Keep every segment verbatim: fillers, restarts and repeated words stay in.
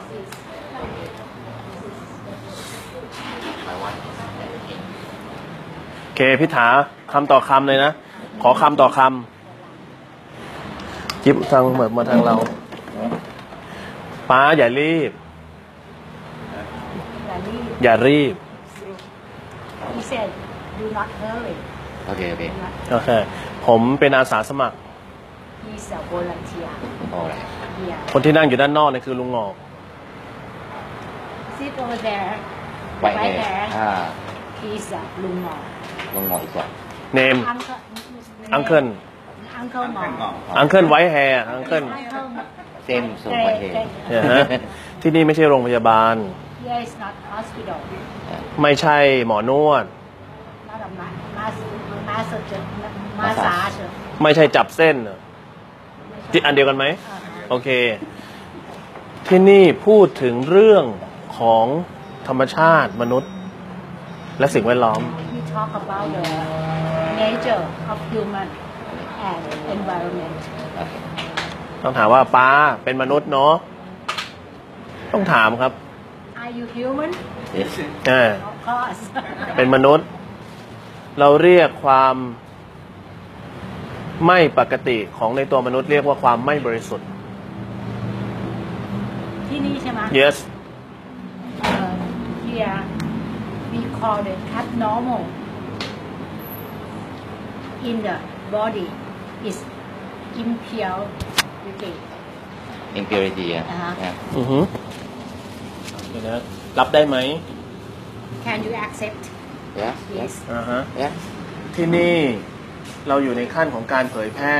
โอเคพิธาคำต่อคำเลยนะขอคำต่อคำจิ๊บทางเหมือนมาทางเราป้าอย่ารีบอย่ารีบ He said do not hurry โอเคโอเคโอเคผมเป็นอาสาสมัคร He's a volunteer โอ้ย here คนที่นั่งอยู่ด้านนอกนี่คือลุงงอก Sit over there ไว้ right เอ there อ่า He's a ลุงหมอลงงออีกแล้วเนม Uncle อังเคิล Uncle หมออังเคิลไว้แฮร์อังเคิล Uncle เต็มส่งไปเองเนี่ยฮะที่นี่ไม่ใช่โรงพยาบาล Here is not hospital ไม่ใช่หมอนวด not a mass massage massage ไม่ใช่จับเส้นที่อันเดียวกันไหมโอเค ที่นี่พูดถึงเรื่องของธรรมชาติมนุษย์ และสิ่งแวดล้อม We talk about the nature of human and environment ต้องถามว่าป้าเป็นมนุษย์เนาะต้องถามครับ Are you human อ่า Of course เป็นมนุษย์ เราเรียกความไม่ปกติของในตัวมนุษย์เรียกว่าความไม่บริสุทธิ์ที่นี่ใช่ไหม yes uh, here we call it abnormal in the body is impurity impurity อ่ะอ่าฮะ yeah. อือฮึเดี๋ยวนะรับได้ไหม Can you accept yeah yes อ่าฮะ yeah ที่นี่เราอยู่ในขั้นของการเผยแพร่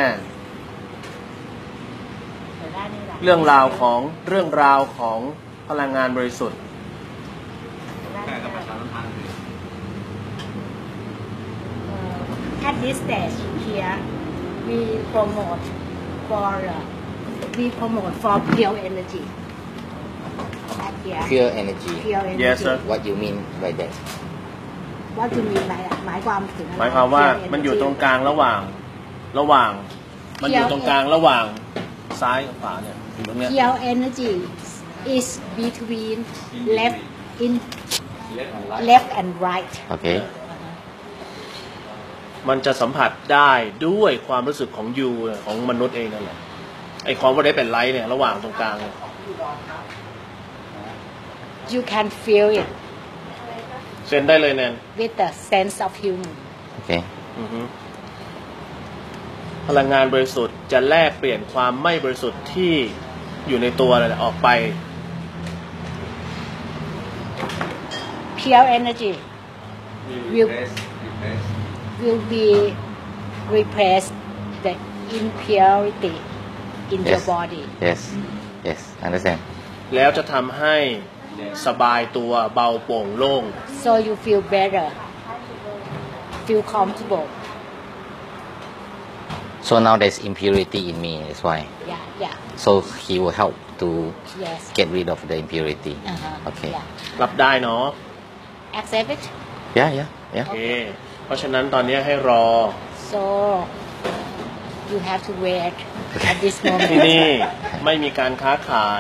เดี๋ยวได้นี่แหละเรื่องราวของเรื่องราวของพลังงานบริสุทธิ์เดี๋ยวได้นี่แหละ Uh, at this stage here we promote for uh, we promote for pure energy at here pure energy pure energy Yes, sir. what you mean by that What do you mean by that หมายความถึงอะไรหมายความว่า Pure มันอยู่ energy ตรงกลางระหว่างระหว่าง มันอยู่ตรงกลางระหว่างซ้ายกับขวาเนี่ยอยู่ตรงเนี้ย Pure energy is between left in left and right โอเคมันจะสัมผัสได้ด้วยความรู้สึกของยูของมนุษย์เองนั่นแหละไอความว่าได้เป็นไลท์เนี่ยระหว่างตรงกลางเนี่ย You can feel it เซ็นได้เลยแนน with the sense of human โอเคอือฮึพลังงานบริสุทธิ์จะแลกเปลี่ยนความไม่บริสุทธิ์ที่อยู่ในตัวอะไรออกไป Pure energy will will be replace the impurity in your Yes. body yes yes understand แล้วจะทำให้สบายตัวเบาโปร่งโล่ง so you feel better feel comfortable so now there's impurity in me that's why yeah yeah so he will help to yes get rid of the impurity uh-huh. okay yeah. รับได้เนาะ accept it yeah yeah yeah โอเคเพราะฉะนั้นตอนนี้ให้รอ so you have to wait at this ที่ moment นี่ไม่มีการค้าขาย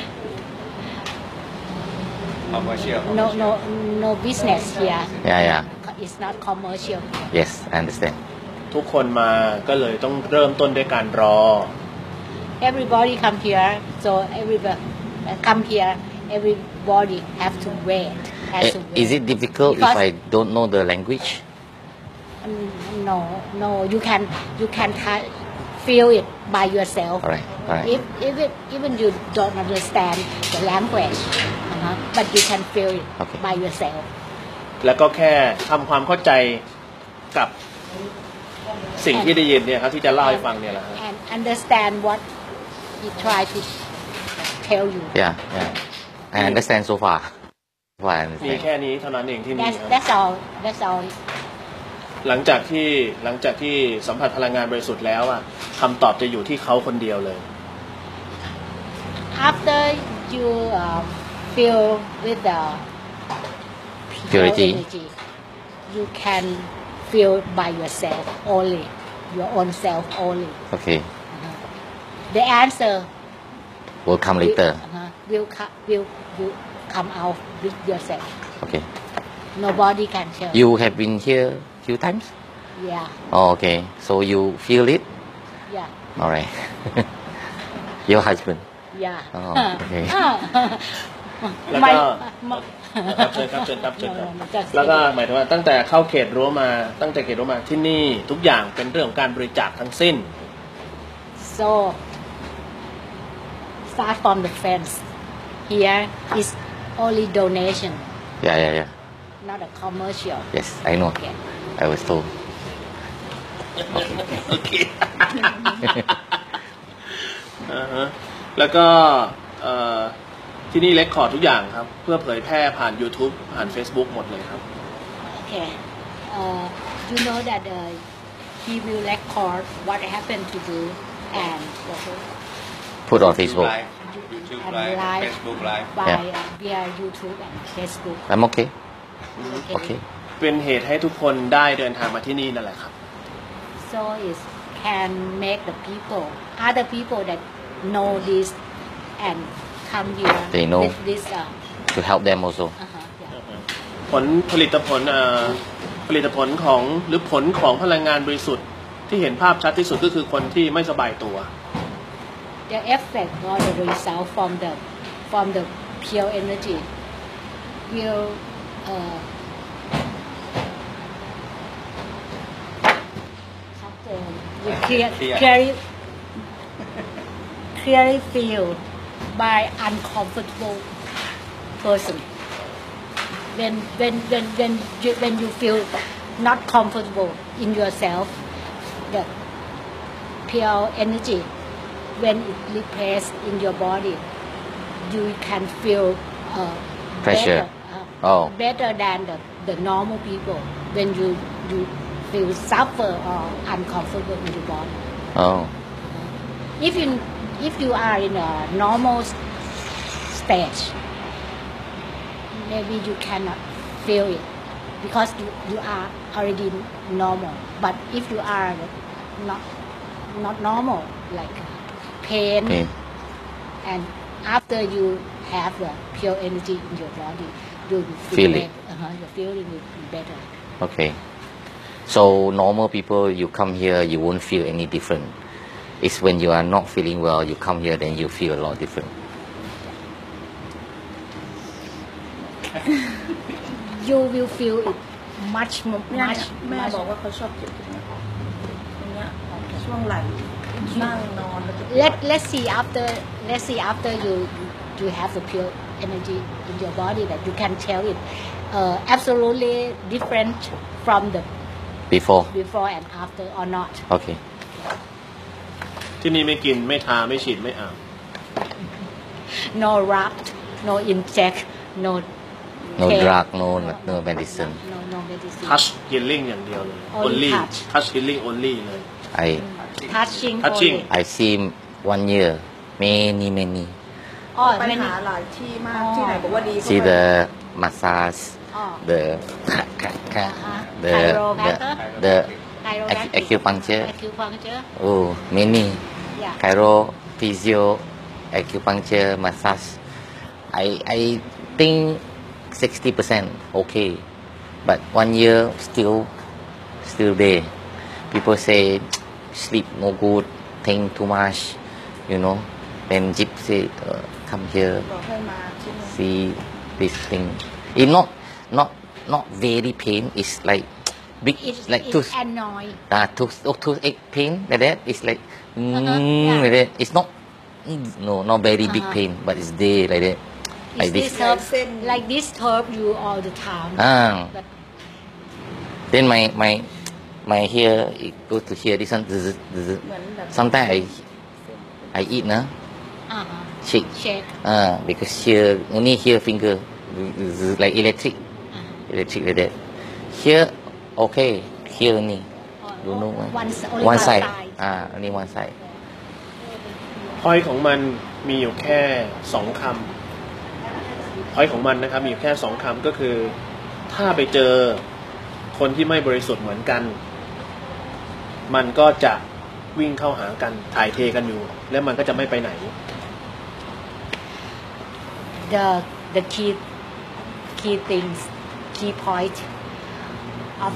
no no no business here yeah yeah it's not commercial yes I understand ทุกคนมาก็เลยต้องเริ่มต้นด้วยการรอ everybody come here so everybody uh, come here everybody have to wait has to wait is it difficult if Because- I don't know the language Mm, no no you can you can t- feel it by yourself alright alright if even even you don't understand the language uh-huh, but you can feel it Okay. by yourself แล้วก็แค่ทำความเข้าใจกับสิ่งที่ได้ยินเนี่ยครับที่จะเล่าให้ฟังเนี่ยแหละฮะ and understand what he try to tell you yeah yeah I understand so far so far I มี understand แค่นี้เท่านั้นเองที่มี that's that's all that's all หลังจากที่หลังจากที่สัมผัสพลังงานบริสุทธิ์แล้วอะคำตอบจะอยู่ที่เขาคนเดียวเลย after you uh, feel with the pure Purity. energy you can feel by yourself only your own self only okay the answer will come later uh-huh. will co- will will come out with yourself. Okay. Nobody can tell. You have been here few times? Yeah, Oh, okay. So you feel it? yeah, All right. Your husband. yeah. Oh, okay. แล้วไม่ก็ไม่ครับเชิญครับเชิญครับเชิญครับ No, no, just แล้วก็หมายถึงว่าตั้งแต่เข้าเขตรั้วมาตั้งแต่เขตรั้วมาที่นี่ทุกอย่างเป็นเรื่องของการบริจาคทั้งสิ้น So start from the fence. Here is only donation, Yeah, yeah, yeah. not a commercial. Yes, I know. Okay. I was told. โอเค อ่าฮะแล้วก็เอ่อที่นี่เรคคอร์ดทุกอย่างครับ เพื่อเผยแพร่ผ่าน YouTube ผ่าน Facebook หมดเลยครับ Okay. Uh, you know that uh, he will record what happened to you and Put on Facebook. Live, YouTube and live, live Facebook live. by Yeah. uh, via YouTube and Facebook. I'm okay. Okay. Okay. เป็นเหตุให้ทุกคนได้เดินทางมาที่นี่นั่นแหละครับ So it can make the people, other people that know this and come here They know. with this. Uh, To help them also. uh-huh, yeah. ผลผลิตผลเอ่อผลิตผลของหรือผลของพลังงานบริสุทธิ์ที่เห็นภาพชัดที่สุดก็คือคนที่ไม่สบายตัว The effect or the result from the from the pure energy will uh, will clear, Clear. clearly, clearly feel by uncomfortable person. When when when when you, when you feel not comfortable in yourself, the pure energy when it replaces in your body, you can feel uh, Pressure. better, uh, Oh. better than the, the normal people when you you feel suffer or uncomfortable in your body. Oh. If you if you are in a normal s- stage, maybe you cannot feel it because you, you are already normal. But if you are not not normal, like pain, Pain. and after you have the pure energy in your body, you will Feel better. it. Uh-huh, your feeling will be better. Okay. So normal people, you come here, you won't feel any different. It's when you are not feeling well, you come here, then you feel a lot different. You will feel it much more, เนี่ย much, แม่ much. บอกว่าเขาชอบเจ็บตรงเนี้ยตรงเนี้ยช่วงไหล่นั่งนอนแล้วจะปวด Let Let's see after Let's see after you you have the pure energy in your body that you can tell it uh, absolutely different from the Before. before and after or not. Okay. ที่นี่ไม่กินไม่ทาไม่ฉีดไม่อาบ No rub, no inject, no No care. drug, no no medicine. No no medicine. touch healing อย่างเดียวเลย Only only touch. touch healing only เลย I Touching. Touching. Only. I see him one year, many many. อ๋อไปไม่หาหลายที่มากอ๋อที่ไหนบอกว่าดีก็ See ไป the massage, อ๋อ the Uh-huh. the the, Chiropractor? the Chiropractic. acupuncture. Acupuncture. Oh, many. Yeah. Chiro, physio, acupuncture, massage. I I think sixty percent okay, but one year still still there. People say sleep no good, think too much, you know. Then Jeep say uh, come here, บอกให้มาที่นี่ see this thing. It not not not very pain. It's like big, It's, like it's tooth. annoy. Ah, tooth, oh, toothache pain like that. It's like, mm, yeah. like that. It's not, mm, no, not very big Uh-huh. pain, but it's there like that. Is Like this this. herb Sim. like this herb you all the time? Ah. But Then my my my here it go to here. This one, zzz, zzz. เหมือนแบบ Sometimes I I eat na uh-huh. shake. Shake. Ah, because here only here finger zzz, like electric, Uh-huh. electric like that. Here okay, here only. Don't know why. One, s- only One side. side. Ah, only one side. พอยของมันมีอยู่แค่สองคำพอยของมันนะครับมีอยู่แค่สองคำก็คือ ถ้าไปเจอคนที่ไม่บริสุทธิ์เหมือนกัน มันก็จะวิ่งเข้าหากันถ่ายเทกันอยู่ แล้วมันก็จะไม่ไปไหน the the key key things key point of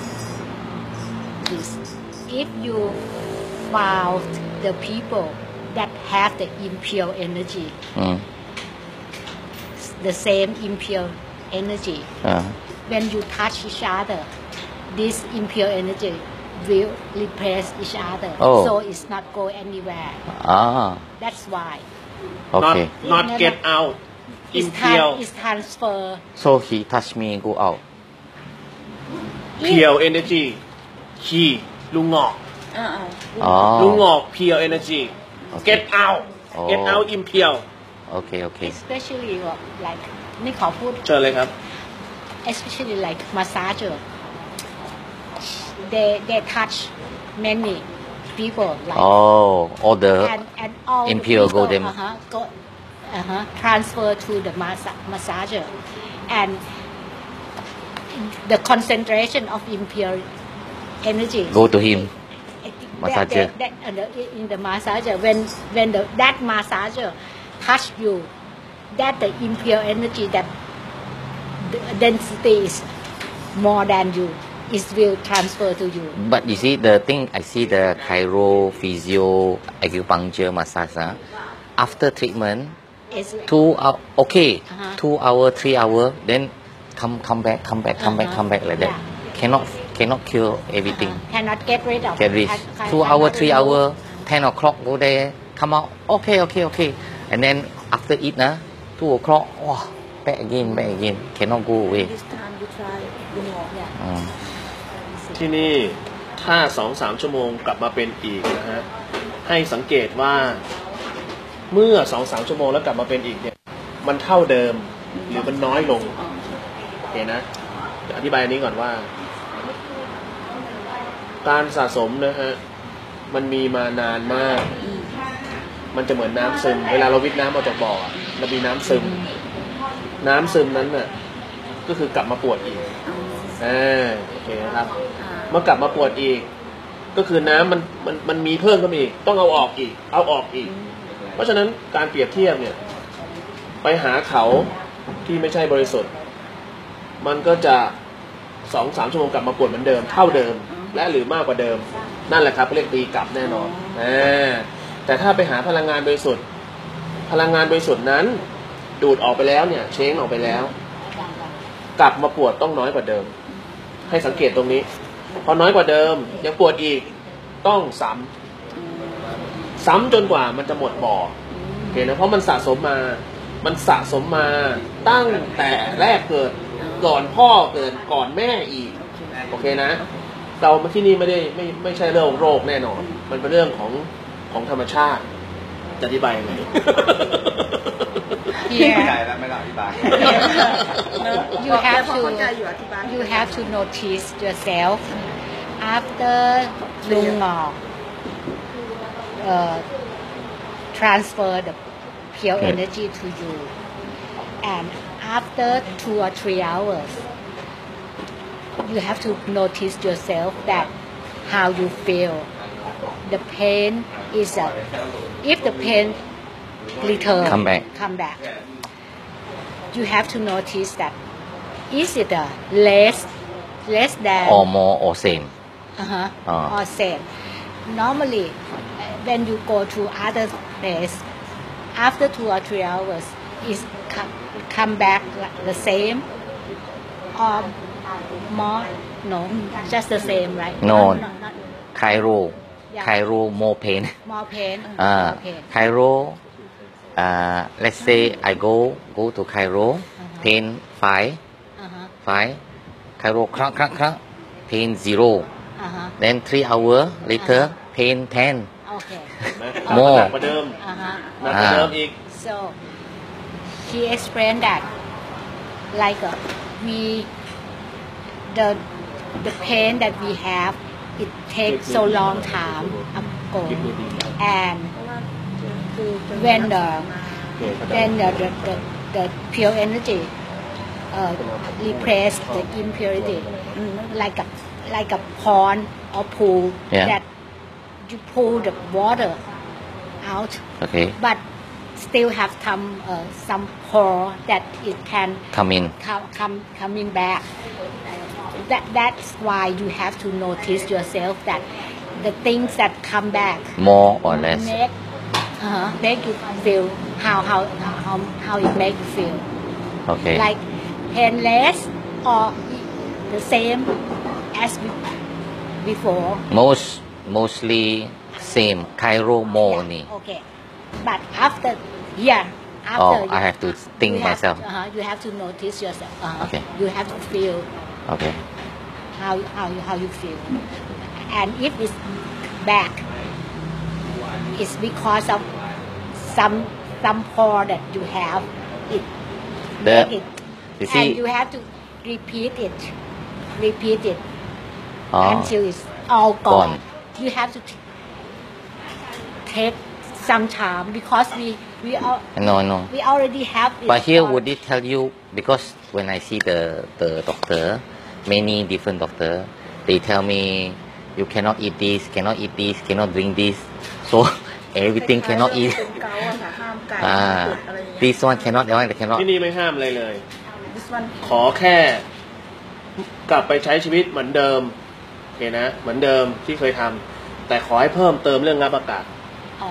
this if you found the people that have the impure energy Mm. the same impure energy Uh, when you touch each other this impure energy will replace each other Oh. so it's not go anywhere ah, that's why okay. not not get out it's, impure tran- it's transfer So he touch me, go out. pure energy ขี้ลุงงอกอ่าๆลุงง Oh, อก pure energy Okay. get out get Oh. out impure okay, okay. especially like นี่ขอพูดเชิญเลยครับ especially like massager they they touch many people like Oh, all the and and all the impure go people, them. uh-huh, go uh-huh, transfer to the massa- massager and the concentration of impure energy go to him. that, Massager. that, that, uh, the- in the massager when when the that massager touch you that the impure energy that the density is more than you it will transfer to you But you see, the thing I see the chiro, physio, acupuncture, massage. ah, after treatment, it's two hour, okay, Uh-huh. two hour, three hour, then come come back, come back, come back, Uh-huh. come back like that. Yeah. Cannot cannot cure everything. uh, cannot get rid of Get rid. can- can- Two hour, cannot three remove. hour, ten o'clock go there, come out. Okay, okay, okay. And then after eat, na, two o'clock, wow, back again, back again. Cannot go away. this time you try ลุงหงอกเนี่ย Mm. ที่นี่ถ้าสองสามชั่วโมงกลับมาเป็นอีกนะฮะให้สังเกตว่าเมื่อสองสามชั่วโมงแล้วกลับมาเป็นอีกเนี่ยมันเท่าเดิมหรือมันน้อยลงโอเคนะเดี๋ยวอธิบายอันนี้ก่อนว่า การสะสมนะฮะมันมีมานานมาก มันจะเหมือนน้ำซึมเวลาเราวิทน้ำออกจากบ่ออะเรามีน้ำซึม น้ำซึมนั้นน่ะก็คือกลับมาปวดอีกอ่าโอเคนะครับ เมื่อกลับมาปวดอีก ก็คือน้ำมันมันมันมีเพิ่มขึ้นมาอีกต้องเอาออกอีก เอาออกอีก เพราะฉะนั้นการเปรียบเทียบเนี่ย ไปหาเขาที่ไม่ใช่บริสุทธิ์ มันก็จะสองสามชั่วโมงกลับมาปวดเหมือนเดิม เท่าเดิม และหรือมากกว่าเดิม นั่นแหละครับเรียกตีกลับแน่นอนอ่าแต่ถ้าไปหาพลังงานบริสุทธิ์ พลังงานบริสุทธิ์นั้น ดูดออกไปแล้วเนี่ยเช้งออกไปแล้ว กลับมาปวดต้องน้อยกว่าเดิม ให้สังเกตตรงนี้ พอน้อยกว่าเดิมยังปวดอีกต้องซ้ำซ้ำจนกว่ามันจะหมดบ่อโอเคนะเพราะมันสะสมมา มันสะสมมาตั้งแต่แรกเกิดก่อนพ่อเกิดก่อนแม่อีกโอเคนะ เรามาที่นี่ไม่ได้ไม่ไม่ใช่เรื่องโรคแน่นอน มันเป็นเรื่องของของธรรมชาติจะอธิบายยังไง here แล้วไม่ได้อธิบาย you have พอ to เข้าใจอยู่อธิบาย you have to notice yourself after ลุงงอก uh, transfer the pure Okay. energy to you and after two or three hours you have to notice yourself that how you feel the pain is a if the pain return Come back. come back you have to notice that is it a less less than Or more or same. uh-huh, Ah. or same normally uh, when you go to other place after two or three hours is come, come back like the same or more no just the same right No. not, not Chiro, Yeah. Chiro more pain. more pain Ah, more pain Chiro. Uh, let's say I go go to Chiro, pain five, uh-huh, five. Chiro crack crack crack, pain zero. uh-huh, Then three hour later, pain ten. okay เห็นไหมโม่หนักกว่าเดิม uh-huh. หนักกว่าเดิมอีก So he explained that like uh, we the the pain that we have it takes so long time ago and เพราะว่าคือจะ when the โอเคเข้าใจ when the the, the, the pure energy uh, replace the impurity like a like a pond or pool Yeah. that you pull the water out Okay. but still have some uh, some pore that it can Come in. come, come coming back. That that's why you have to notice yourself that the things that come back More or less. make uh, make you feel how how how how it make you feel Okay. like painless or the same as be- before. Most mostly same. Cairo more Yeah, only. okay, but after yeah after Oh, I have to think you have, myself. uh, you have to notice yourself. Uh, Okay. You have to feel Okay. how how you how you feel, and if it's back, it's because of some some pore that you have. It The- make it, you and see- you have to repeat it, repeat it Oh. until it's all gone. Gone. You have to t- take some time because we we all No, no. we already have it. But here, on- would it tell you, because when I see the, the doctor, many different doctor, they tell me you cannot eat this, cannot eat this, cannot drink this, so everything คล้ายๆ cannot เรื่อง eat. เป็นเกาต์อะค่ะห้ามไก่อ่าห้ามเป็ดอะไรอย่างเงี้ย this one cannot, that one cannot. ที่นี่ไม่ห้ามอะไรเลย this one ขอแค่กลับไปใช้ชีวิตเหมือนเดิมโอเคนะ เหมือนเดิมที่เคยทำแต่ขอให้เพิ่มเติมเรื่องงับอากาศอ๋อ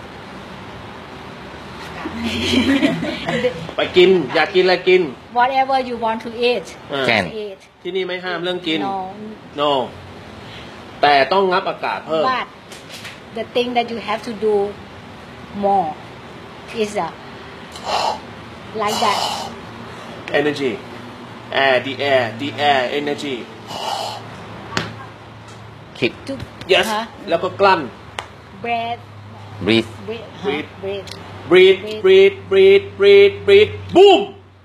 ไปกิน อยากกินอะไรกิน whatever you want to eat อ่า Can. eat ที่นี่ไม่ห้ามเรื่องกิน no no แต่ต้องงับอากาศเพิ่ม but the thing that you have to do more is uh, like that energy air the air the air energy Keep, to yes ฮะแล้วก็กลั้น breath breathe. breathe ฮะ Breathe breathe breathe breathe breathe breathe breathe boom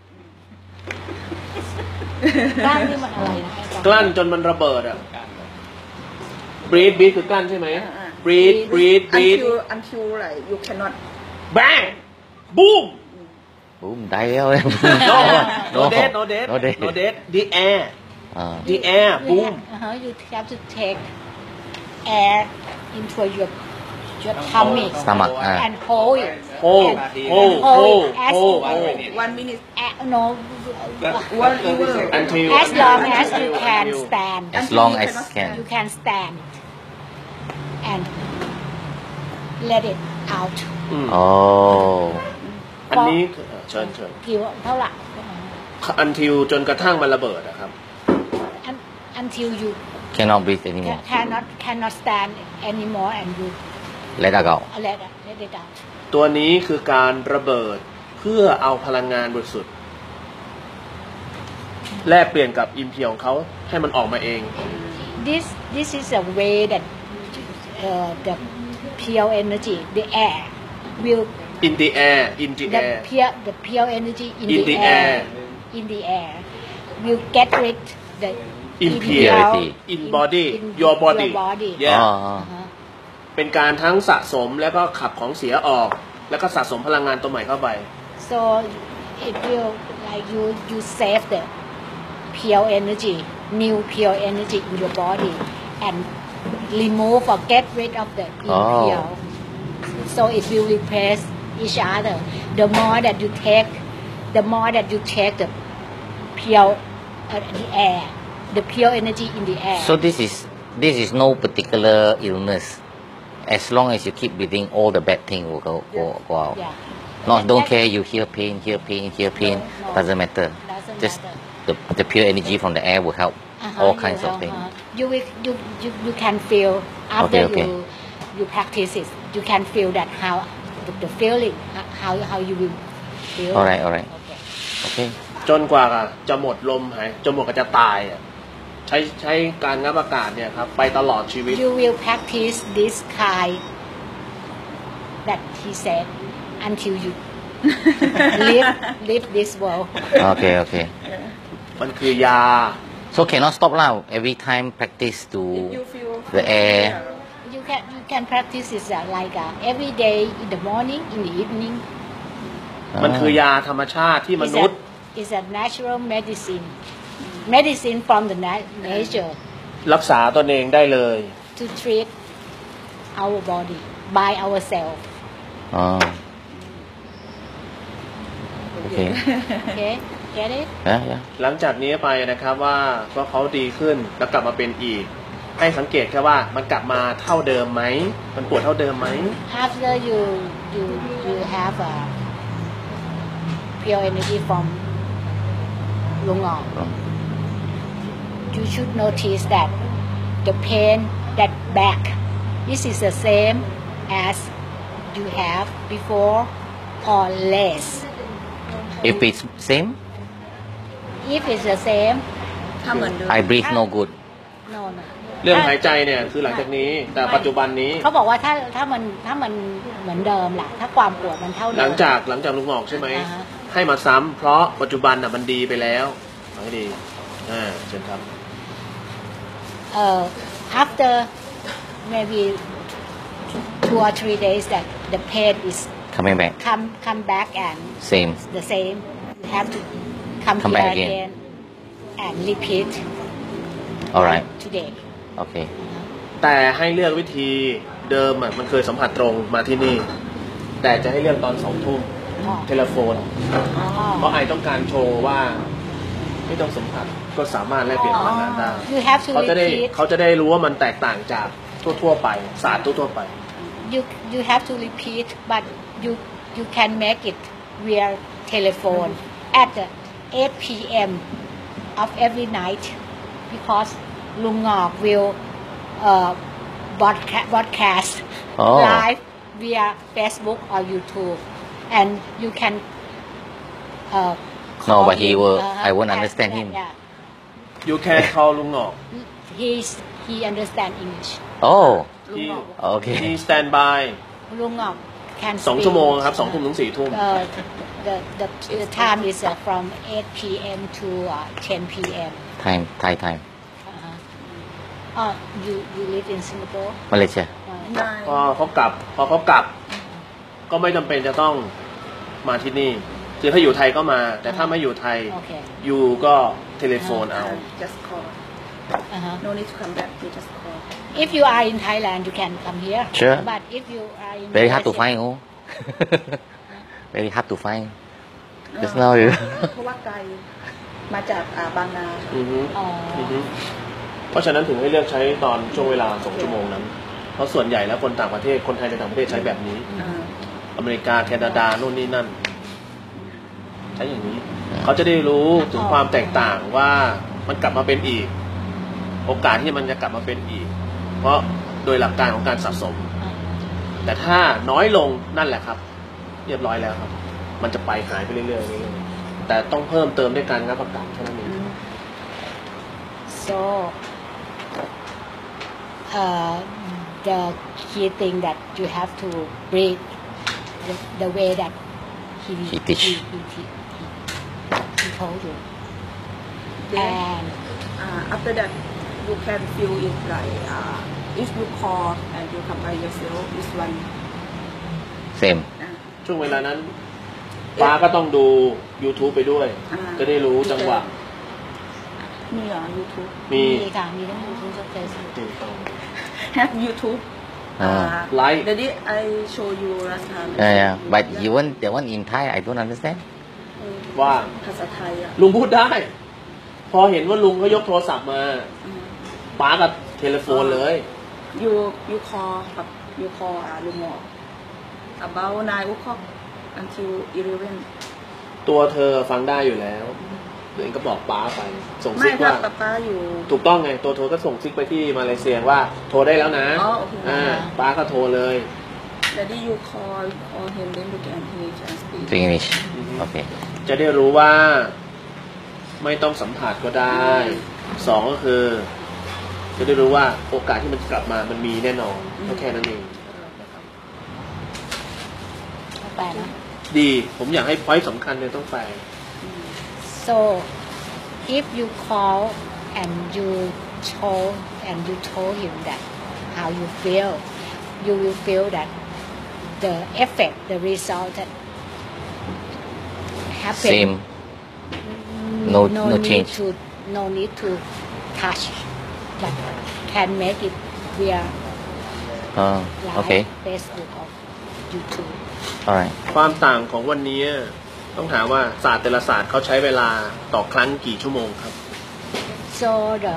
บ้านนี่มันอะไรนะไอ้กลั้นจนมันระเบิดอ่ะ breathe breathe คือกลั้นใช่ไหมอ่า breathe breathe breathe until until like you cannot bang boom Boom, die out. no no dead no dead No dead. no dead the air Ah. the air You boom have, uh-huh, you have to take air into your your tummy Stomach, ah. and hold it hold and, hold and hold hold it as hold long- hold one minute uh, no one hour until as long until- as you until- can until- stand As long as cannot can. you can stand and let it out อืม Oh. อันนี้คือเชิญเชิญกี่เท่าไหร่ until จนกระทั่งมันระเบิดนะครับ Un- until you Cannot breathe anymore. ca- cannot cannot stand anymore and you Let that go. let it let it out ตัวนี้คือการระเบิดเพื่อเอาพลังงานบริสุทธิ์แลกเปลี่ยนกับอิมเพียวของเขาให้มันออกมาเอง this this is a way that uh, the pure energy the air will in the air in the the air pure the pure energy in, In the, the air, air. in the air will get rid the impurity in body your body your body yeah Ah. Uh-huh. เป็นการทั้งสะสมแล้วก็ขับของเสียออก แล้วก็สะสมพลังงานตัวใหม่เข้าไป so it will like you you save the pure energy new pure energy in your body and remove or get rid of the impure so it will replace each other the more that you take the more that you take the pure uh, the air the pure energy in the air So this is this is no particular illness. As long as you keep breathing, all the bad thing will go go, go out. yeah Not don't care you hear pain, hear pain, hear pain. No, no. Doesn't matter. Doesn't Just matter. the the pure energy from the air will help Uh-huh, all you kinds of will, things. uh-huh. You will, you, you you can feel after Okay, okay. you you practice it. You can feel that how the, the feeling how how you will feel. All right, all right. Okay. Okay. จนกว่าจะหมดลมหายจนหมดก็จะตายอ่ะใช้ใช้การงับอากาศเนี่ยครับไปตลอดชีวิต You will practice this kind that he said until you leave leave this world. Okay, okay. มันคือยา So cannot stop now. Every time practice to you feel the air. You can you can practice it uh, like uh, every day in the morning, in the evening. มันคื Ah. อยาธรรมชาติที่ม It's นุษ a, ย์ it's a natural medicine, medicine from the na- nature รักษาตนเองได้เลย to treat our body by ourselves. Oh. Okay. Okay, get it? Yeah, yeah. หลังจากนี้ไปนะครับว่าว่าเขาดีขึ้นแล้วกลับมาเป็นอีก ให้สังเกตแค่ว่ามันกลับมาเท่าเดิมไหมมันปวดเท่าเดิมไหม After you you you have a pure energy from Lung Ngok, Oh. you should notice that the pain that back, this is the same as you have before or less. If it's same, If it's the same, ถ้าเหมือนเดิม I breathe no good. no no. เรื่องหายใจเนี่ยคือหลังจากนี้แต่ปัจจุบันนี้เขาบอกว่าถ้าถ้ามันถ้ามันเหมือนเดิมล่ะถ้าความปวดมันเท่าเดิมหลังจากหลังจากลุงออกใช่ไหมอ่าฮะให้มาซ้ำเพราะปัจจุบันน่ะมันดีไปแล้วฟังให้ดีอ่าเชิญครับเอ่อ after maybe two or three days that the pain is Coming back. come come back and Same. the same you have to come, Come here back again. again and repeat Alright. today Okay. แต่ให้เลือกวิธีเดิมอ่ะมันเคยสัมผัสตรงมาที่นี่ แต่จะให้เลือกตอนสองทุ่มอ๋อเทเลโฟนอ๋อเพราะไอต้องการโชว์ว่าไม่ต้องสัมผัสก็สามารถแลกเปลี่ยนพลังงานได้ you have to เขาจะได้ repeat เขาจะได้รู้ว่ามันแตกต่างจากทั่วๆไปศาสตร์ทั่วๆไป you you have to repeat but you you can make it via telephone at the eight p.m. of every night because Lung Ngok will uh, broadcast, broadcast Oh. live via Facebook or YouTube and you can uh, No, call but he him, will- uh, I won't and- understand him. yeah. you can call ลุงออก He's he understand English Oh. ที่ Okay. ที่ stand by Lung Ngok can สอง speak ชั่วโมงครับสองทุ่มถึงสี่ทุ่ม uh, the, the the time is uh, from eight p.m. to uh, ten p.m. Time. Thai time. Uh-huh. Uh, you you live in Singapore? Malaysia. Uh, ได้พอเขากลับ พอเขากลับ ก็ไม่จำเป็นจะต้องมาที่นี่ คือถ้าอยู่ไทยก็มา แต่ถ้าไม่อยู่ไทย okay. อยู่ก็เทเลโฟนเอา just call Uh-huh. no need to come back you just call If you are in Thailand, you can come here. Sure. But if you are in Very hard to Malaysia- find. Oh. Very hard to find. Just now you. เพราะว่าไกลมาจากอ่าบางนาอือฮึอ๋ออือฮึเพราะฉะนั้นถึงให้เลือกใช้ตอนช่วงเวลาสองชั่วโมงนั้น เพราะส่วนใหญ่แล้วคนต่างประเทศ คนไทยในต่างประเทศใช้แบบนี้อ่าอเมริกา แคนาดา นู่นนี่นั่น ใช้อย่างนี้ เขาจะได้รู้ถึงความแตกต่างว่ามันกลับมาเป็นอีก โอกาสที่มันจะกลับมาเป็นอีก เพราะโดยหลักการของการสะสม แต่ถ้าน้อยลงนั่นแหละครับ เรียบร้อยแล้วครับ มันจะไปหายไปเรื่อยๆเรื่อยๆแต่ต้องเพิ่มเติมด้วยการงับอากาศแค่นั้นเอง So, uh, the key thing that you have to breathe the, the way that he He teach. he, he, he, he told you. then And uh, after that you can feel it like uh, if you call and you come by yourself this one Same. นะช่วงเวลานั้นป้าก็ต้องดู YouTube ไปด้วยอ่าจะได้รู้จังหวะมีเหรอ YouTube มีมีค่ะมีทั้ง YouTube และ Facebook have YouTube Ah. uh, Like. Daddy I show you last time Yeah, yeah. But you want the one in Thai? I don't understand. ว่าภาษาไทยอ่ะลุงพูดได้ พอเห็นว่าลุงเขายกโทรศัพท์มาป้ากับเทเลโฟนเลย you you call กับ you call อ่ะลุงหมอ about nine o'clock until eleven ตัวเธอฟังได้อยู่แล้วตัวเองก็บอกป้าไป ส่งไม่ซิกถ้าว่าป๊าป๊าอยู่ถูกต้องไง ตัวเธอก็ส่งซิกไปที่มาเลเซียว่า โทรได้แล้วนะอ๋อโอเคอ่าป้าก็โทรเลย Daddy you call call him then you can he can speak Finish. Okay. จะได้รู้ว่าไม่ต้องสัมผัสก็ได้ สองก็คือ จะได้รู้ว่าโอกาสที่มันจะกลับมามันมีแน่นอนก็แค่นั้นเองนะครับแปลนะดี ผมอยากให้พอยต์สำคัญเลยต้องแปล So if you call and you told and you told him that how you feel, you will feel that the effect, the result that happened. Same. No, no, no need change. to no need to touch, but can make it via Oh, live okay. Facebook or YouTube. All right. ความต่างของวันนี้ต้องถามว่าศาสตร์แต่ละศาสตร์เขาใช้เวลาต่อครั้งกี่ชั่วโมงครับ so the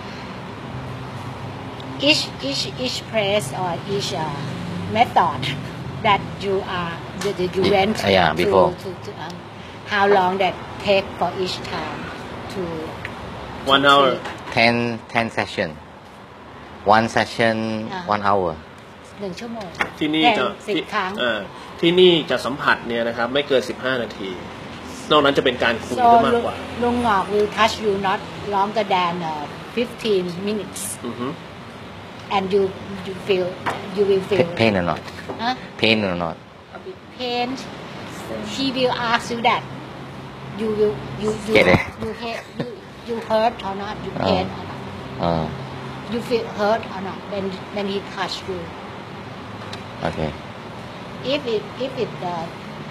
each each each place or each uh, method that you are that that you went Yeah, to, before. to, to um, how long that take for each time to one to hour treat? ten ten session one session Ah. one hour หนึ่งชั่วโมงที่นี่จะสิบที่ครั้งเอ่อที่นี่จะสัมผัสเนี่ยนะครับไม่เกินสิบห้านาที นอกนั้นจะเป็นการคุย so ซะมากกว่าลุงงอก will touch you not longer than uh, fifteen minutes อือฮึ and you you feel you will feel Pa- pain or not huh? pain or not a bit pain he will ask you that you will you you Get it. you ha- you you hurt or not you Oh. pain or not uh, you feel hurt or not when when he touch you okay if it if it uh,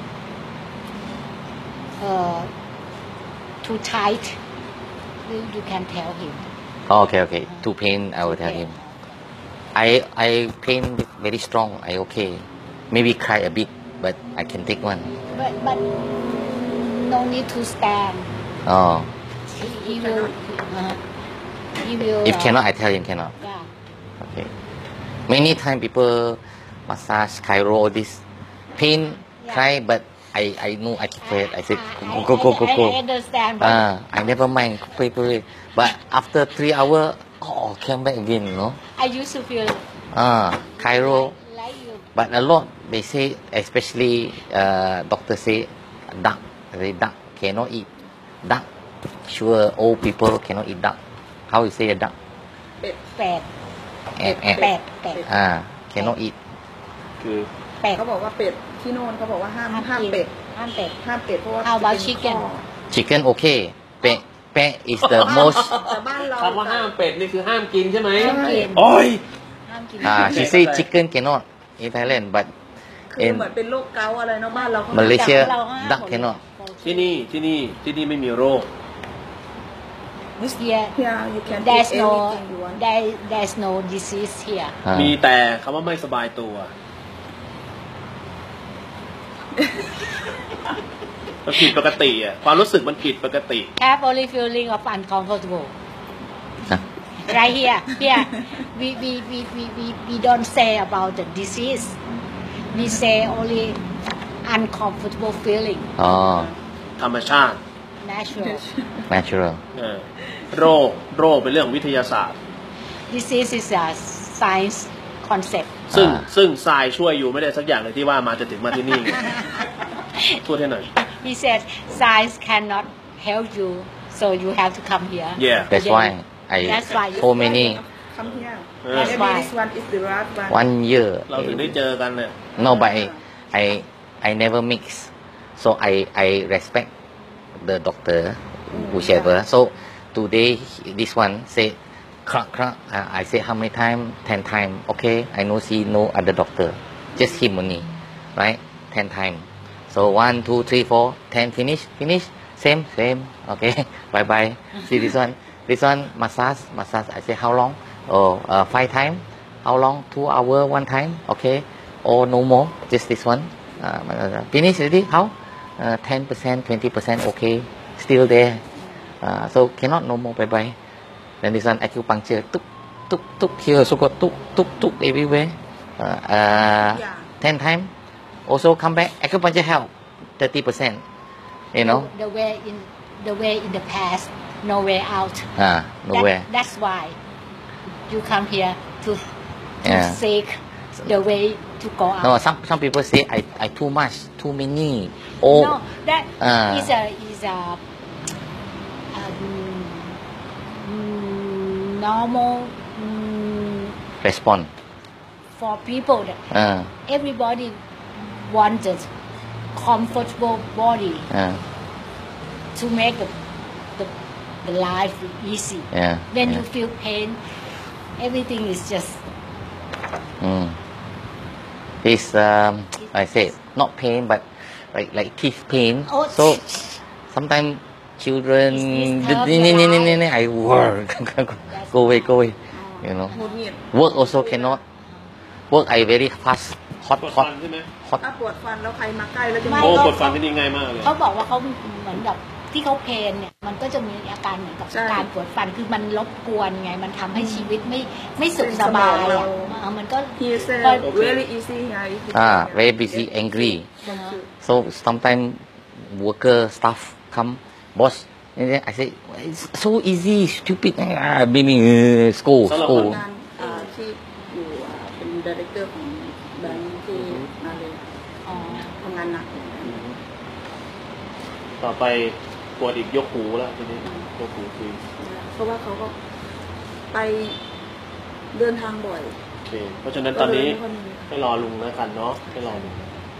uh, too tight you, you can tell him oh, okay okay too pain I will tell him I I pain very strong I okay maybe cry a bit but I can take one but but no need to stand oh he, he will uh, he will if uh, cannot I tell him cannot yeah okay many time people massage Cairo all this pain Yeah. cry but I I know I keep quiet I said I- go go go I- go I understand but ah I never mind pray pray but after three hour oh came back again you know I used to feel ah Cairo like, like you but a lot they say especially uh, doctor say duck they duck cannot eat duck sure old people cannot eat duck how you say a duck เป็ดเป็ด eh, eh. เป็ดเป็ด ah cannot eat คือเป็ดเขาบอกว่าเป็ดที่โน่นเขาบอกว่าห้ามห้ามห้ามกินเป็ดห้ามเป็ดห้ามเป็ดเพราะว่า How about จะเป็น chicken? ข้อ chicken okay pet pet is the most แต่บ้านเราคำว่าห้ามเป็ดนี่คือห้ามกินใช่ไหมห้ามกินโอ้ยห้ามกิน ah she say chicken cannot in Thailand but คือ in เหมือนเป็นโรคเกาต์อะไรเนาะบ้านเราเขา Malaysia เราห้าม duck หมด cannot ที่นี่ที่นี่ที่นี่ไม่มีโรค here Yeah, you can there's eat no anything you want. there there's no disease here ah. มีแต่คำว่าไม่สบายตัว มันผิดปกติอ่ะความรู้สึกมันผิดปกติ have only feeling of uncomfortable Huh? right here here we we we we we we don't say about the disease we say only uncomfortable feeling oh ธรรมชาติ natural natural เออโรคโรคเป็นเรื่องวิทยาศาสตร์ disease is a science concept ซึ่งอ่าซึ่งทรายช่วยอยู่ไม่ได้สักอย่างเลยที่ว่ามาจะถึงมาที่นี่ พูดให้หน่อย he said science cannot help you so you have to come here yeah that's why I That's why you- so many Come here. That's Maybe why. this one is the right one. one year เราถึงได้เจอกันเนี่ย no but I I I never mix so I I respect the doctor whichever so today this one say crack crack uh, I say how many time ten time okay I know see no other doctor just him only right ten time so one two three four ten finish finish same same okay bye bye see this one this one massage massage I say how long oh uh, five time how long two hour one time okay or no more just this one uh, finish already how uh, ten percent twenty percent okay still there uh, so cannot no more bye bye then this one acupuncture tuk tuk tuk here also got tuk tuk tuk everywhere uh, uh, Yeah. ten time also come back acupuncture help thirty percent you know the way in the way in the past no way out ah That- nowhere that's why you come here to to Yeah. seek the way to go out no some some people say I I too much too many oh no that Ah. is a is a um, mm, normal mm, respond for people that uh, everybody wanted comfortable body uh, to make the, the, the life easy. yeah When yeah. you feel pain, everything is just Mm. This um, I said not pain but like like teeth pain. Oh, So sometimes children Is this "Nee, nee, nee, nee, nee, nee," I work go away go away. You know หงุดหงิด work also cannot work I very fast hot ปวดฟั hot นใช่ไหม hot ถ้าปวดฟันแล้วใครมาใกล้แล้วจะไม่โอ้มีปวดฟันที่นี่ง่ายมากเลยเขาบอกว่าเขาเหมือนกับที่เขาเพนเนี่ยมันก็จะมีอาการเหมือนกับการปวดฟันคือมันรบกวนไงมันทำให้ชีวิตไม่ไม่สุขสบายอ่ะมันก็ he said very easy here if you ah can, very yeah. busy angry uh, so sometimes worker staff come boss and then I say it's so easy stupid ah baby school สำหรับ school งานอ่าที่อยู่อ่าเป็นดีเรคเตอร์ของแบงค์ที่มาเลยอ๋อทำงานหนักต่อไปปวดอีกยกหูแล้วทีนี้ยกหูคุยเพราะว่าเขาก็ไปเดินทางบ่อยโอเคเพราะฉะนั้นตอนนี้ก็เลยไม่ค่อยมีให้รอลุงแล้วกันเนาะให้รอลุง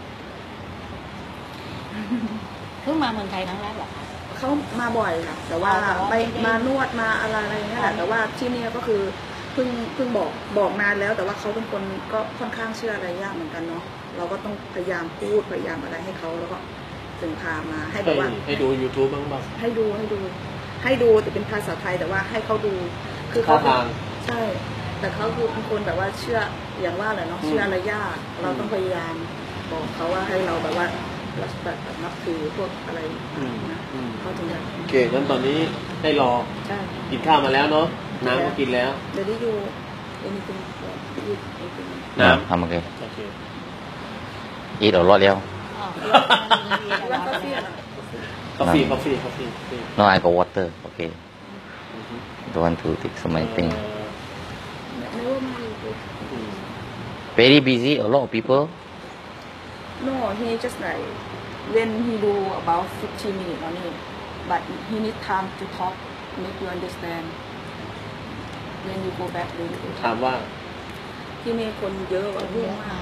เพิ่งมาเมืองไทยครั้งแรกเหรอคะเขามาบ่อยค่ะ แต่ว่าอ๋อแต่ว่าไปไม่ได้มานวดมาอะไรอะไรเงี้ยแหละแต่ว่าที่เนี่ยก็คือเพิ่งเพิ่งบอกบอกนานแล้ว แต่ว่าเขาเป็นคนก็ค่อนข้างเชื่ออะไรยากเหมือนกันเนาะเราก็ต้องพยายามพูดพยายามอะไรให้เขาแล้วก็ถึงพามาให้แบให้บว่าให้ดู YouTube บ้างบ้างให้ดูให้ดู ให้ดูแต่เป็นภาษาไทยแต่ว่าให้เขาดูคือเขาท่าทางใช่ แต่เขาคือเป็นคนแบบว่าเชื่ออย่างว่าแหละเนาะอืมเชื่ออะไรยากเราต้องพยายามบอกเขาว่าให้เราแบบว่าแบบนับถือพวกอะไรอืมนะอืมเขาถึงจะโอเคงั้นตอนนี้ให้รอใช่กินข้าวมาแล้วเนาะน้ำก็กินแล้วเดี๋ยวได้อยู่ anything eat anything น้ทำโอเคำโอเค eat a lot แล้วอ๋อแล้วก็เสียนะกาแฟกาแฟกาแฟ no I got water okay don't want to take so many things ไม่ว่าไม่ very busy a lot of people no he just like when he do about fifteen minutes only but he need time to talk make you understand when you go back then ถามว่าที่นี่คนเยอะว่ายุ่งมาก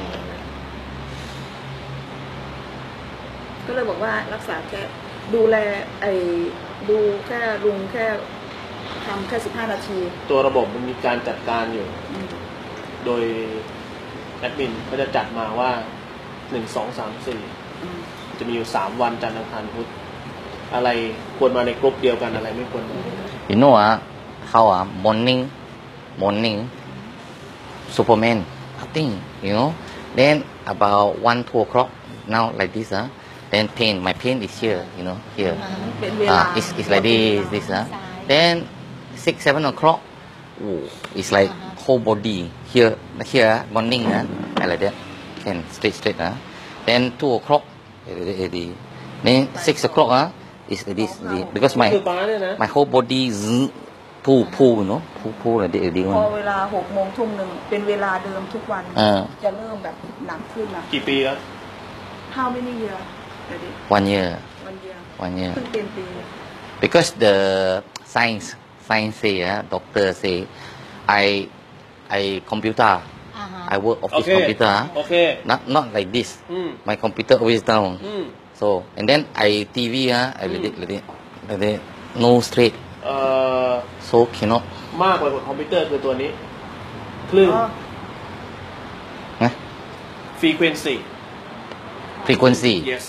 ก็เลยบอกว่ารักษาแค่ดูแลไอ้ดูแค่ลุงแค่ทำแค่สิบห้านาทีตัวระบบมันมีการจัดการอยู่อืมโดยแอดมินเขาจะจัดมาว่าหนึ่งสองสามสี่อืมจะมีอยู่สามวันจันทร์อังคารพุธอะไรควรมาในกลุ่มเดียวกันอะไรไม่ควรมา you know ah how ah morning morning Superman nothing you know then about one two o'clock now like this ah then pain my pain is here you know here เป็นเวลา ah it's it's like this this ah then six seven o'clock oh it's like whole body here here ah, morning ah like that can straight straight ah then two o'clock eh, eh, eh, then six o'clock ah is like this this because นี่ my คือป้าเนี่ยนะ my whole body zzz, pull pull you know pull pull like this, this พอ one เวลาหกโมงทุ่มหนึ่งเป็นเวลาเดิมทุกวันอ่าจะเริ่มแบบหนักขึ้นนะกี่ปีแล้ว How many year เดี๋ยวดิ one year one year one year เพิ่งเป็นปี because the science science say ah doctor say I I computer อ่าฮะ I work โอ office เค computer ah. โอเค not not like this อืม my computer always down อืม so and then I T V ah I let it let it let it no straight เอ่อ so cannot มากกว่าคอมพิวเตอร์คือตัวนี้คลื่นอ๋อนะ frequency frequency yes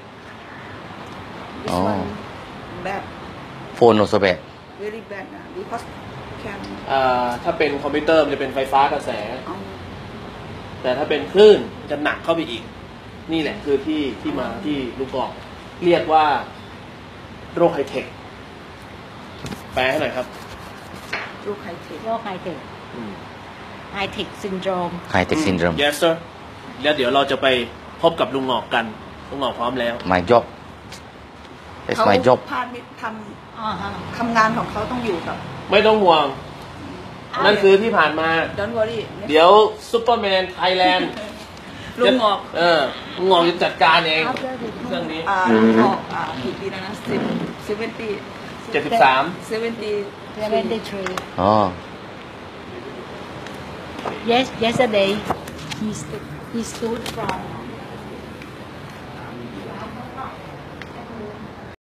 this อ๋อ one bad phone also bad very bad นะ because can อ่าถ้าเป็นคอมพิวเตอร์มันจะเป็นไฟฟ้ากระแสเอาแต่ถ้าเป็นคลื่นมันจะหนักเข้าไปอีก นี่แหละคือที่ที่มาที่ลูกบอก เรียกว่าโรคไฮเทค แปลให้หน่อยครับลูกไฮเทคโรคไฮเทคไฮเทคซินโดรม high tech syndrome yes sir แล้วเดี๋ยวเราจะไปพบกับลุงหงอกกัน ลุงหงอกพร้อมแล้ว my job that's เขา my job พาณิชย์ทอ่าฮะำทำงานของเขาต้องอยู่กับไม่ต้องห่วง นั่นคือที่ผ่านมา Don't worry เดี๋ยวซูเปอร์แมนไทยแลนด์ลุงหงอกเออลุงหงอกจะจัดการเอง เรื่องนี้อ่าลุงหงอกอ่ากี่ปีแล้วนะสิบ seventy เจ็ดสิบสาม seventy เซเว่นตี้ทรี oh yes yesterday he stood he stood from